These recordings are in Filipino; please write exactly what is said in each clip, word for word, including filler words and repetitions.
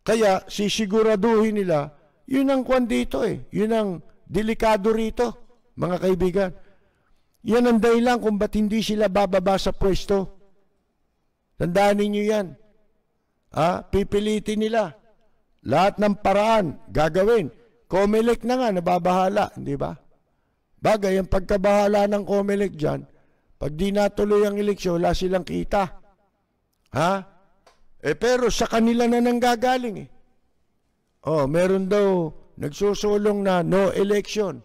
Kaya sisiguraduhin nila, yun ang kwan dito eh. Yun ang delikado rito, mga kaibigan. Yan ang dahilan kung ba't hindi sila bababa sa pwesto. Tandaan ninyo yan. Ha? Pipilitin nila. Lahat ng paraan, gagawin. Comelec na nga, nababahala, hindi ba? Bagay, ang pagkabahala ng Comelec dyan, pag di natuloy ang eleksyon, wala silang kita. Ha? Eh pero sa kanila na nanggagaling eh. Oh, meron daw nagsusulong na no election.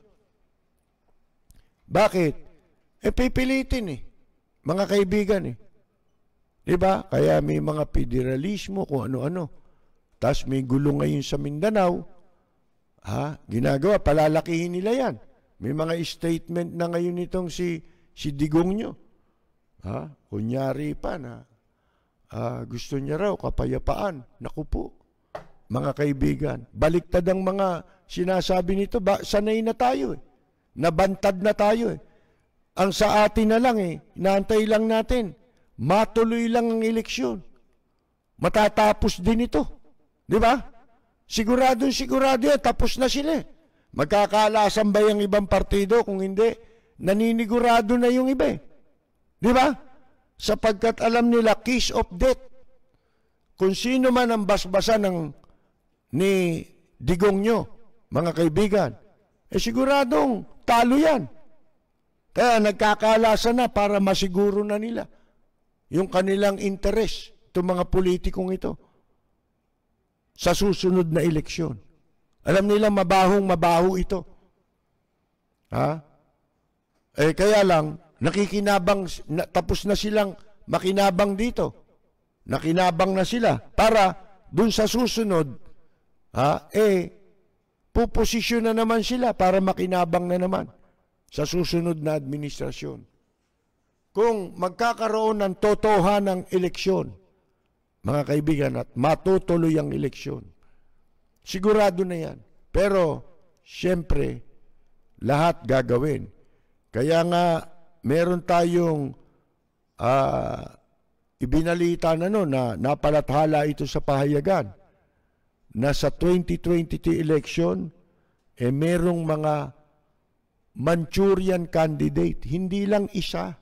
Bakit? Eh pipilitin eh. Mga kaibigan eh. Diba? Kaya may mga federalismo kung ano-ano. Tapos may gulo ngayon sa Mindanao. Ha? Ginagawa, palalakihin nila yan. May mga statement na ngayon itong si, si Digong nyo. Ha? Kunyari pa na uh, gusto niya raw kapayapaan. Naku po. Mga kaibigan, baliktad ang mga sinasabi nito, ba, sanay na tayo eh. Nabantad na tayo eh. Ang sa atin na lang eh, inaantay lang natin, matuloy lang ang eleksyon. Matatapos din ito. Di ba? Sigurado, sigurado yan, tapos na sila eh. Magkakaalasan ba yung ibang partido? Kung hindi, naninigurado na yung iba eh. Di ba? Sapagkat alam nila, kiss of death. Kung sino man ang basbasa ng ni Digong nyo, mga kaibigan, eh siguradong talo yan. Kaya nagkakaalasa na para masiguro na nila yung kanilang interes, itong mga politikong ito, sa susunod na eleksyon. Alam nila mabahong mabaho ito. Ha? Eh kaya lang, nakikinabang, na, tapos na silang makinabang dito. Nakinabang na sila para dun sa susunod, ha, eh, puposisyon na naman sila para makinabang na naman sa susunod na administrasyon. Kung magkakaroon ng totohanang eleksyon, mga kaibigan, at matutuloy ang eleksyon, sigurado na yan. Pero, siyempre, lahat gagawin. Kaya nga, meron tayong uh, ibinalita na no, na napalathala ito sa pahayagan, na sa twenty twenty-two election, eh merong mga Manchurian candidate, hindi lang isa.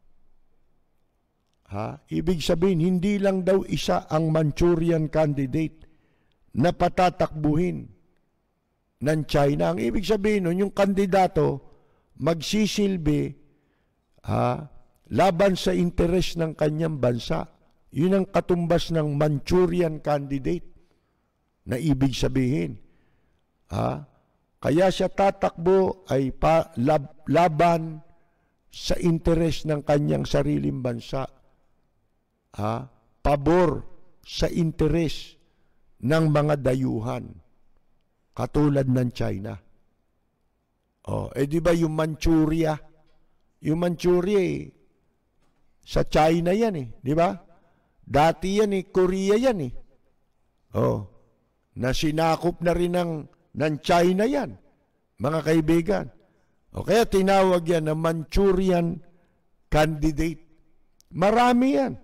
Ha? Ibig sabihin, hindi lang daw isa ang Manchurian candidate na patatakbuhin ng China. Ang ibig sabihin nun, yung kandidato magsisilbi ha, laban sa interes ng kanyang bansa. Yun ang katumbas ng Manchurian candidate na ibig sabihin. Ha? Kaya siya tatakbo ay pa, lab, laban sa interes ng kanyang sariling bansa. Ha? Pabor sa interes ng mga dayuhan katulad ng China. Oh, eh di ba yung Manchuria? Yung Manchuria eh, sa China yan eh, di ba? Dati yan eh, Korea yan eh. Oh, na sinakop na rin ng, ng China yan, mga kaibigan. O kaya tinawag yan na Manchurian candidate. Marami yan.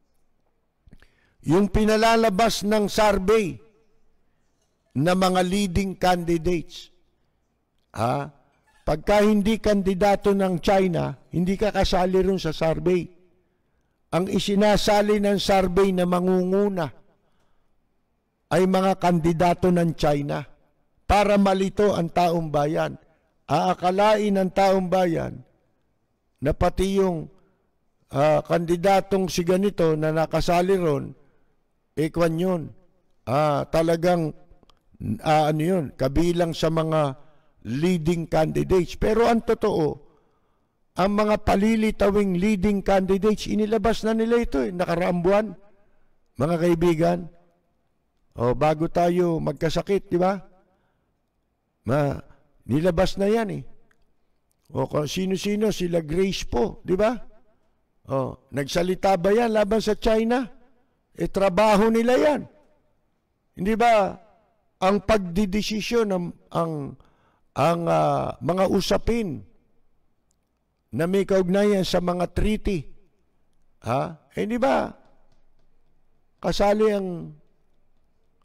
Yung pinalalabas ng survey na mga leading candidates, ha? Pagka hindi kandidato ng China, hindi ka kasali rin sa survey. Ang isinasali ng survey na mangunguna ay mga kandidato ng China para malito ang taong bayan. Aakalain ng taong bayan na pati yung uh, kandidatong si ganito na nakasali ron, ekwan yun. Ah, talagang, uh, ano yun, kabilang sa mga leading candidates. Pero ang totoo, ang mga palilitawing leading candidates, inilabas na nila ito eh, nakaraang buwan, mga kaibigan. O, bago tayo magkasakit, di ba? Ma, nilabas na yan eh. O, sino-sino, sila Grace po, di ba? O, nagsalita ba yan laban sa China? E, trabaho nila yan. Hindi ba, ang pagdidesisyon, ang, ang, ang uh, mga usapin na may kaugnayan sa mga treaty, ha? Eh, di ba, kasali ang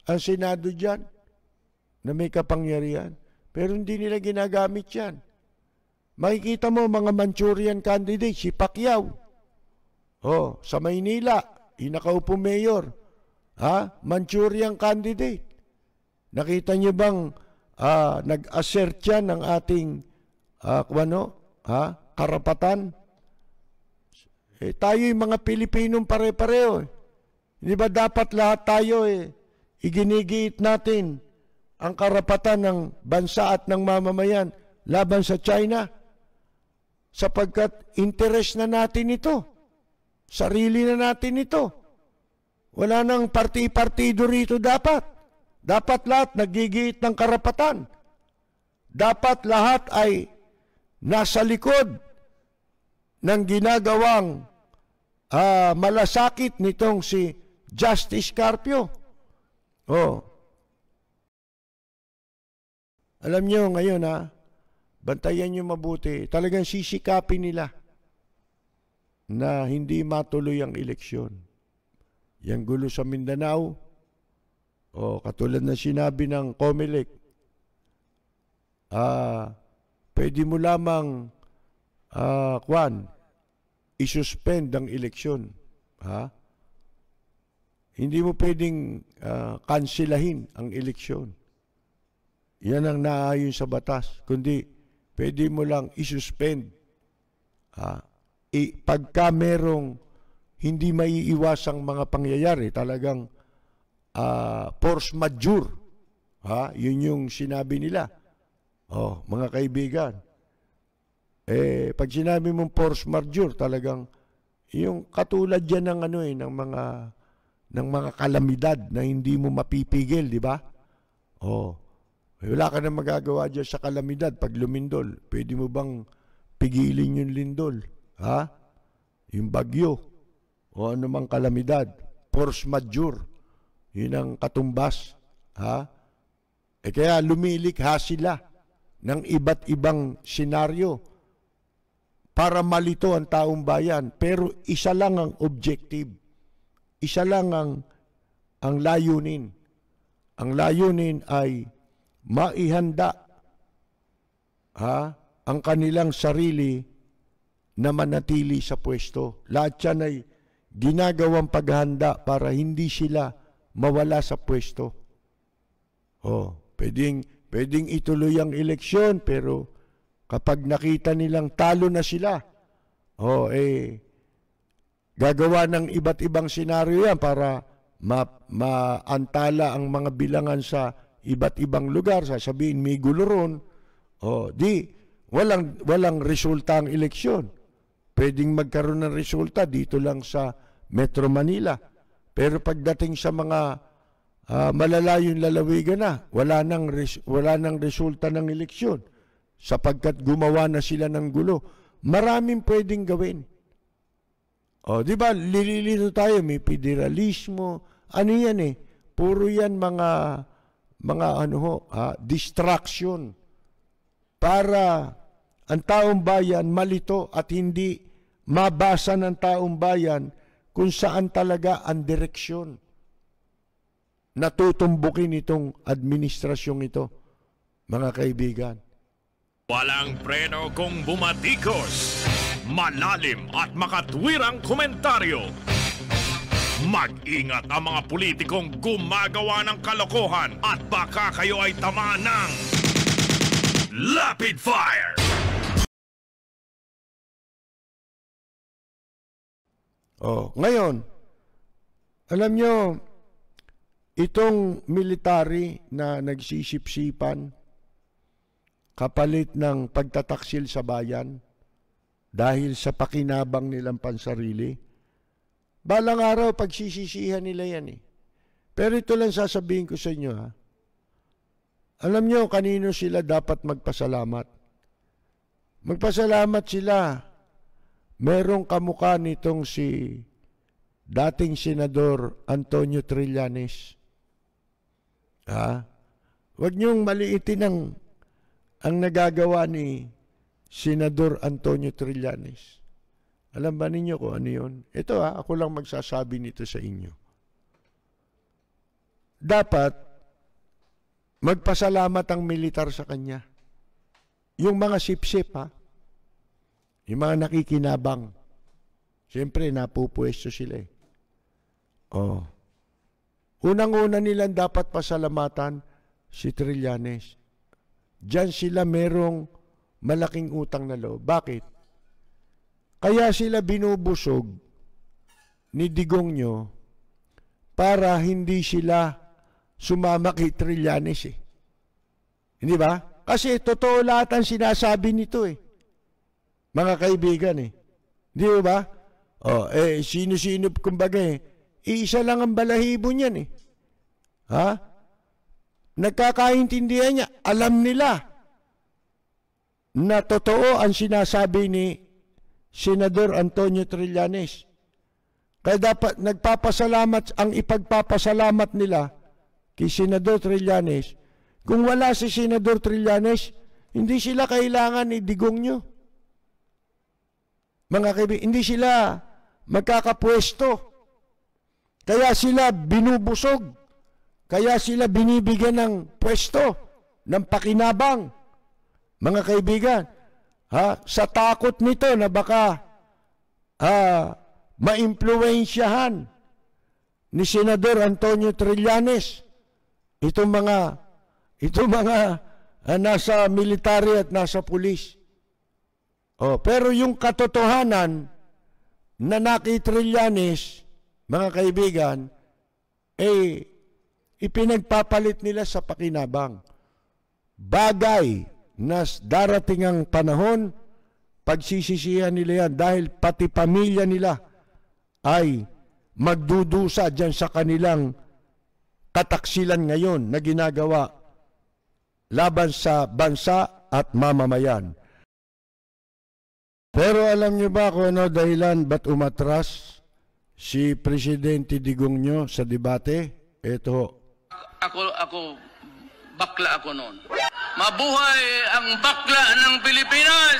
ang Senado dyan na may kapangyarihan. Pero hindi nila ginagamit yan. Makikita mo mga Manchurian candidate, si Pacquiao. Oh, sa Maynila, inakaupo mayor. Ha? Manchurian candidate. Nakita niyo bang uh, nag-assert yan ng ating uh, ano, ha? Karapatan? Eh, tayo yung mga Pilipinong pare-pareho. Eh. Hindi ba dapat lahat tayo eh, iginigiit natin ang karapatan ng bansa at ng mamamayan laban sa China? Sapagkat interest na natin ito. Sarili na natin ito. Wala nang parti-partido rito dapat. Dapat lahat nagigiit ng karapatan. Dapat lahat ay nasa likod ng ginagawang uh, malasakit nitong si Justice Carpio. Oh. Alam nyo ngayon ha, bantayan nyo mabuti. Talagang sisikapin nila na hindi matuloy ang eleksyon. Yang gulo sa Mindanao, o katulad na sinabi ng COMELEC, ah, pwede mo lamang ah, kwan, isuspend ang eleksyon. Ha? Hindi mo pwedeng ah, kanselahin ang eleksyon. Yan ang naayon sa batas. Kundi, pwede mo lang isuspend. Ha? I, pagka merong hindi maiiwasang mga pangyayari, talagang Uh, force majeure. Ha? Yun yung sinabi nila. Oh, mga kaibigan. Eh, pag sinabi mong force majeure, talagang yung katulad yan ng ano eh, ng mga ng mga kalamidad na hindi mo mapipigil, di ba? Oh. Wala ka na magagawa dyan sa kalamidad pag lumindol. Pwede mo bang pigilin yung lindol? Ha? Yung bagyo. O anumang kalamidad. Force majeure. Yun ang katumbas. Ha? Eh kaya lumilikha sila ng iba't ibang senaryo para malito ang taong bayan. Pero isa lang ang objective. Isa lang ang, ang layunin. Ang layunin ay maihanda ha, ang kanilang sarili na manatili sa pwesto. Lahat yan ay ginagawang paghahanda para hindi sila mawala sa pwesto. Oh, pwedeng, pwedeng ituloy ang eleksyon, pero kapag nakita nilang talo na sila, oh, eh, gagawa ng iba't ibang senaryo yan para ma maantala ang mga bilangan sa iba't ibang lugar. Sasabihin, may gulo ron. Oh, di, walang, walang resulta ang eleksyon. Pwedeng magkaroon ng resulta dito lang sa Metro Manila. Pero pagdating sa mga uh, malalayong lalawigan na, wala nang, res wala nang resulta ng eleksyon sapagkat gumawa na sila ng gulo. Maraming pwedeng gawin. O, di ba, lililito tayo, may federalismo. Ano yan eh? Puro yan mga, mga ano ho, ha, distraction para ang taong bayan malito at hindi mabasa ng taong bayan kung saan talaga ang direksyon na tutumbukin itong administrasyong ito, mga kaibigan. Walang preno kung bumatikos, malalim at makatwirang komentaryo. Mag-ingat ang mga politikong gumagawa ng kalokohan at baka kayo ay tamaan ng Rapid Fire! Oh, ngayon, alam nyo, itong military na nagsisipsipan kapalit ng pagtataksil sa bayan dahil sa pakinabang nilang pansarili, balang araw pagsisisihan nila yan eh. Pero ito lang sasabihin ko sa inyo ha. Alam nyo kanino sila dapat magpasalamat? Magpasalamat sila. Merong kamukha nitong si dating Senador Antonio Trillanes. Ha? Huwag niyong maliitin ang, ang nagagawa ni Senador Antonio Trillanes. Alam ba ninyo kung ano yun? Ito ha, ako lang magsasabi nito sa inyo. dapat magpasalamat ang militar sa kanya. Yung mga sip-sip, ha? Yung mga nakikinabang. Siyempre, napupwesto sila eh. Oh. Unang-una nilang dapat pasalamatan si Trillanes. Diyan sila merong malaking utang na loob. Bakit? Kaya sila binubusog ni Digongyo para hindi sila sumama kay Trillanes eh. Hindi ba? Kasi totoo lahat ang sinasabi nito eh. Mga kaibigan eh. Hindi ba? Oh, eh, sino-sino kumbaga eh. Iisa lang ang balahibo niyan eh. Ha? Nagkakaintindihan niya. Alam nila na totoo ang sinasabi ni Senador Antonio Trillanes. Kaya dapat nagpapasalamat, ang ipagpapasalamat nila kay Senador Trillanes. Kung wala si Senador Trillanes, hindi sila kailangan ni Digongyo. Mga kaibigan, hindi sila magkakapwesto. Kaya sila binubusog. Kaya sila binibigyan ng pwesto, ng pakinabang. Mga kaibigan, ha, sa takot nito na baka ha, maimpluwensyahan ni Senador Antonio Trillanes itong mga itong mga uh, nasa military at nasa pulis. Oh, pero yung katotohanan na naki Trillanes, mga kaibigan, eh ipinagpapalit nila sa pakinabang. Bagay na darating ang panahon, pagsisisihan nila yan dahil pati pamilya nila ay magdudusa dyan sa kanilang kataksilan ngayon na ginagawa laban sa bansa at mamamayan. Pero alam niyo ba kung ano dahilan ba't umatras si Presidente Digongyo sa debate? Ito. Ako, ako, bakla ako noon. Mabuhay ang bakla ng Pilipinas!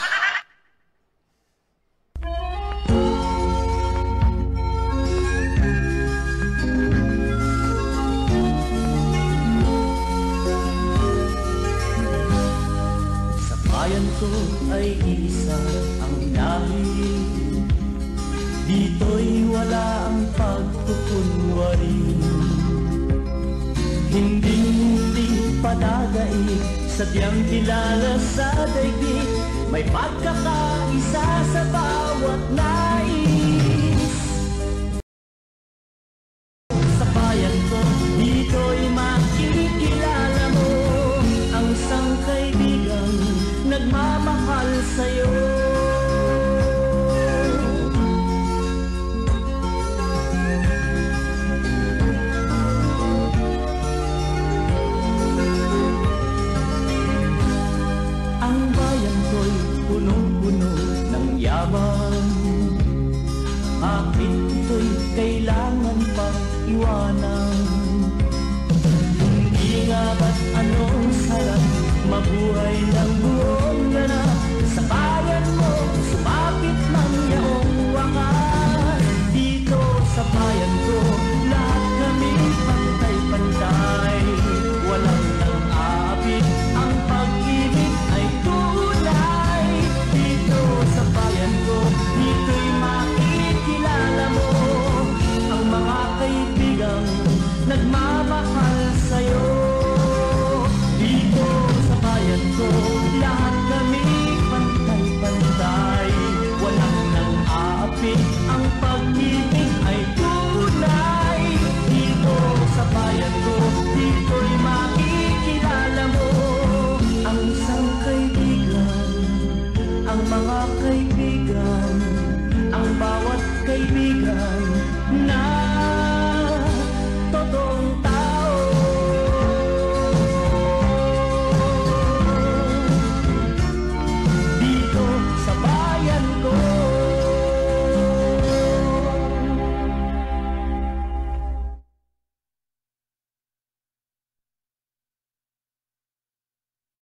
Sa bayan ko ay isa ang lahi. Dito'y wala ang pagkukunwari. Hindi-hindi padagay, sadyang kilala sa daigdig. May pagkakaisa sa bawat nais.